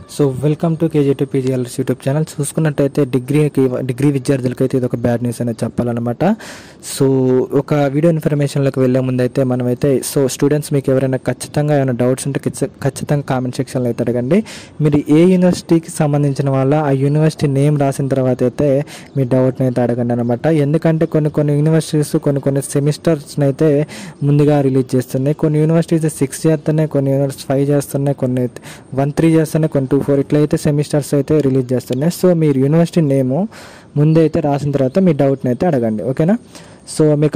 So welcome to కేజీ2 PGLS YouTube channel. చూసుకున్నట్టయితే degree విద్యార్థులకైతే ఇది ఒక బ్యాడ్ న్యూస్ అనేది చెప్పాలన్నమాట. సో ఒక వీడియో ఇన్ఫర్మేషన్లోకి వెళ్ళే ముందు అయితే మనమైతే స్టూడెంట్స్ మీకు ఎవరైనా ఖచ్చితంగా ఏమైనా డౌట్స్ ఉంటే ఖచ్చితంగా కామెంట్ సెక్షన్లో అయితే అడగండి. మీరు ఏ యూనివర్సిటీకి సంబంధించిన వాళ్ళ ఆ యూనివర్సిటీ నేమ్ రాసిన తర్వాత అయితే మీ డౌట్ని అయితే అడగండి అనమాట. ఎందుకంటే కొన్ని యూనివర్సిటీస్ కొన్ని సెమిస్టర్స్ని అయితే ముందుగా రిలీజ్ చేస్తున్నాయి. కొన్ని యూనివర్సిటీస్ 6 చేస్తున్నాయి, కొన్ని యూనివర్సిటీస్ 5 చేస్తున్నాయి, కొన్ని 1-3 చేస్తున్నాయి, కొన్ని 2-4 ఇట్లా అయితే సెమిస్టర్స్ అయితే రిలీజ్ చేస్తున్నాయి. సో మీరు యూనివర్సిటీ నేము ముందే అయితే రాసిన తర్వాత మీ డౌట్ని అయితే అడగండి, ఓకేనా. సో మీరు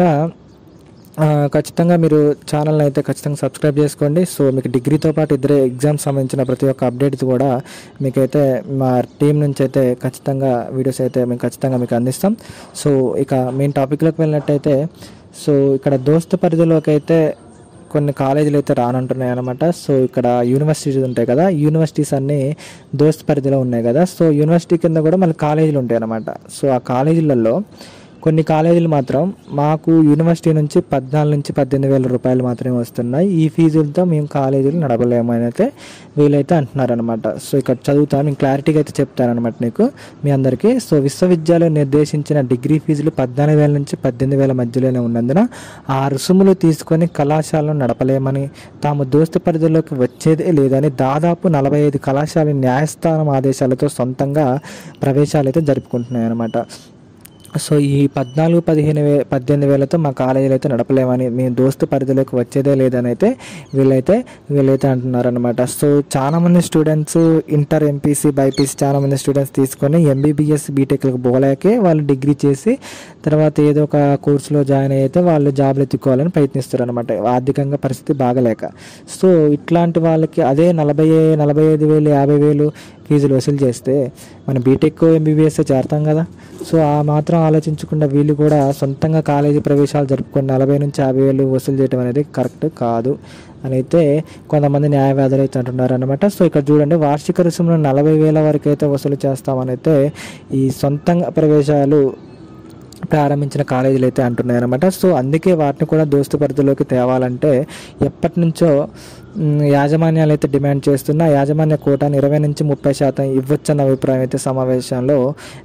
ఖచ్చితంగా మీరు ఛానల్ని అయితే ఖచ్చితంగా సబ్స్క్రైబ్ చేసుకోండి. సో మీకు డిగ్రీతో పాటు ఇద్దరే ఎగ్జామ్స్ సంబంధించిన ప్రతి ఒక్క అప్డేట్స్ కూడా మీకైతే మా టీం నుంచి అయితే ఖచ్చితంగా వీడియోస్ అయితే మేము ఖచ్చితంగా మీకు అందిస్తాం. సో ఇక మెయిన్ టాపిక్లోకి వెళ్ళినట్టయితే సో ఇక్కడ దోస్తు పరిధిలోకి అయితే కొన్ని కాలేజీలు అయితే రానంటున్నాయి అనమాట. సో ఇక్కడ యూనివర్సిటీస్ ఉంటాయి కదా, యూనివర్సిటీస్ అన్నీ దోస్త్ పరిధిలో ఉన్నాయి కదా. సో యూనివర్సిటీ కింద కూడా మళ్ళీ కాలేజీలు ఉంటాయి అనమాట. సో ఆ కాలేజీలలో కొన్ని కాలేజీలు మాత్రం మాకు యూనివర్సిటీ నుంచి 14,000 నుంచి 18,000 రూపాయలు మాత్రమే వస్తున్నాయి, ఈ ఫీజులతో మేము కాలేజీలు నడపలేమని అయితే వీళ్ళైతే అంటున్నారనమాట. సో ఇక్కడ చదువుతాను, నేను క్లారిటీగా అయితే చెప్తానమాట నీకు మీ అందరికీ. సో విశ్వవిద్యాలయం నిర్దేశించిన డిగ్రీ ఫీజులు 14,000 నుంచి 18,000 మధ్యలోనే ఉన్నందున ఆ రుసుములు తీసుకొని కళాశాలను నడపలేమని, తాము దోస్తు పరిధిలోకి వచ్చేదే లేదని దాదాపు 45 కళాశాల న్యాయస్థానం ఆదేశాలతో సొంతంగా ప్రవేశాలు అయితే జరుపుకుంటున్నాయి అన్నమాట. సో ఈ 14,000-18,000తో మా కాలేజీలు అయితే నడపలేమని, మీ దోస్తు పరిధిలోకి వచ్చేదే లేదని అయితే వీళ్ళైతే అంటున్నారనమాట. సో చాలామంది స్టూడెంట్స్ ఇంటర్, ఎంపీసీ, బైపీసీ చాలామంది స్టూడెంట్స్ తీసుకొని ఎంబీబీఎస్, బీటెక్లకు పోలేకే వాళ్ళు డిగ్రీ చేసి తర్వాత ఏదో ఒక కోర్సులో జాయిన్ అయితే వాళ్ళు జాబ్లు ఎత్తుకోవాలని ప్రయత్నిస్తారు అనమాట, ఆర్థికంగా పరిస్థితి బాగలేక. సో ఇట్లాంటి వాళ్ళకి అదే 45,000, 50,000 ఫీజులు వసూలు చేస్తే మన బీటెక్, ఎంబీబీఎస్ చేరతాం కదా. సో ఆ మాత్రం ఆలోచించకుండా వీళ్ళు కూడా సొంతంగా కాలేజీ ప్రవేశాలు జరుపుకొని 40,000 నుంచి 50,000 వసూలు చేయడం అనేది కరెక్ట్ కాదు అని అయితే కొంతమంది న్యాయవాదులు అయితే అంటున్నారు అనమాట. సో ఇక్కడ చూడండి, వార్షిక రుసుమును 40,000 వరకు అయితే వసూలు చేస్తామని అయితే ఈ సొంతంగా ప్రవేశాలు ప్రారంభించిన కాలేజీలు అయితే అంటున్నాయి అనమాట. సో అందుకే వాటిని కూడా దోస్తు పరిధిలోకి తేవాలంటే ఎప్పటి నుంచో యాజమాన్యాలు అయితే డిమాండ్ చేస్తున్నా యాజమాన్య కోటాను 20 నుంచి 30% ఇవ్వచ్చన్న అభిప్రాయం అయితే సమావేశంలో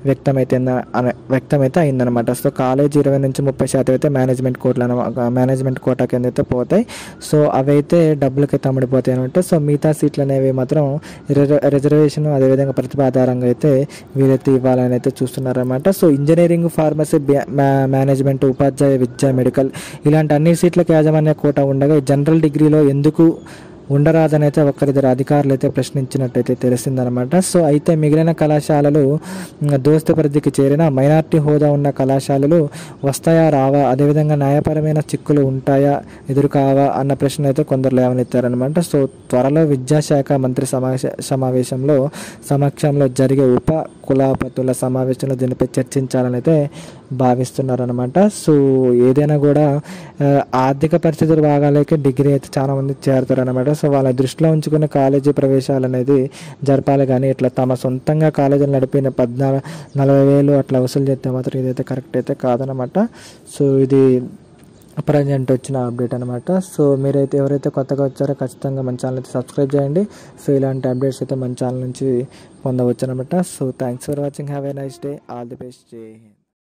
వ్యక్తమైతే అయిందనమాట. సో కాలేజీ 20 నుంచి 30% అయితే మేనేజ్మెంట్ కోటా కింద అయితే పోతాయి. సో అవైతే డబ్బులకైతే అమ్ముడిపోతాయి అనమాట. సో మిగతా సీట్లు అనేవి మాత్రం రిజర్వేషన్ అదేవిధంగా ప్రతిభ ఆధారంగా అయితే వీరైతే ఇవ్వాలని అయితే చూస్తున్నారనమాట. సో ఇంజనీరింగ్, ఫార్మసీ, మేనేజ్మెంట్, ఉపాధ్యాయ విద్య, మెడికల్ ఇలాంటి అన్ని సీట్లకు యాజమాన్య కోటా ఉండగా జనరల్ డిగ్రీలో ఎందుకు ఉండరాదని అయితే ఒక్కరిద్దరు అధికారులు అయితే ప్రశ్నించినట్టయితే తెలిసిందనమాట. సో అయితే మిగిలిన కళాశాలలు దోస్తు పరిధికి చేరిన మైనార్టీ హోదా ఉన్న కళాశాలలు వస్తాయా రావా, అదేవిధంగా న్యాయపరమైన చిక్కులు ఉంటాయా ఎదురు కావా అన్న ప్రశ్న అయితే కొందరు లేవనెత్తారనమాట. సో త్వరలో విద్యాశాఖ మంత్రి సమక్షంలో జరిగే ఉప కులపతుల సమావేశంలో దీనిపై చర్చించాలని అయితే భావిస్తున్నారనమాట. సో ఏదైనా కూడా ఆర్థిక పరిస్థితులు బాగాలేక డిగ్రీ అయితే చాలామంది చేరుతారనమాట. సో వాళ్ళ దృష్టిలో ఉంచుకున్న కాలేజీ ప్రవేశాలు అనేది జరపాలి, కానీ ఇట్లా తమ సొంతంగా కాలేజీలు నడిపిన 40,000 అట్లా వసూలు చేస్తే మాత్రం ఇదైతే కరెక్ట్ అయితే కాదనమాట. సో ఇది ప్రజెంట్ వచ్చిన అప్డేట్ అనమాట. సో మీరైతే ఎవరైతే కొత్తగా వచ్చారో ఖచ్చితంగా మన ఛానల్ అయితే సబ్స్క్రైబ్ చేయండి. సో ఇలాంటి అప్డేట్స్ అయితే మన ఛానల్ నుంచి పొందవచ్చు అనమాట. So thanks for watching, have a nice day, all the best, Jai Hind.